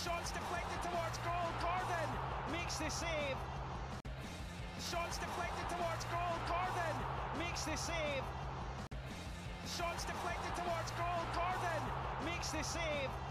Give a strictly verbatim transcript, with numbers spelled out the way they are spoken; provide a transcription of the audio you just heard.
Shots deflected towards goal. Gordon makes the save. Shots deflected towards goal. Gordon makes the save. Shots deflected towards goal. Gordon makes the save.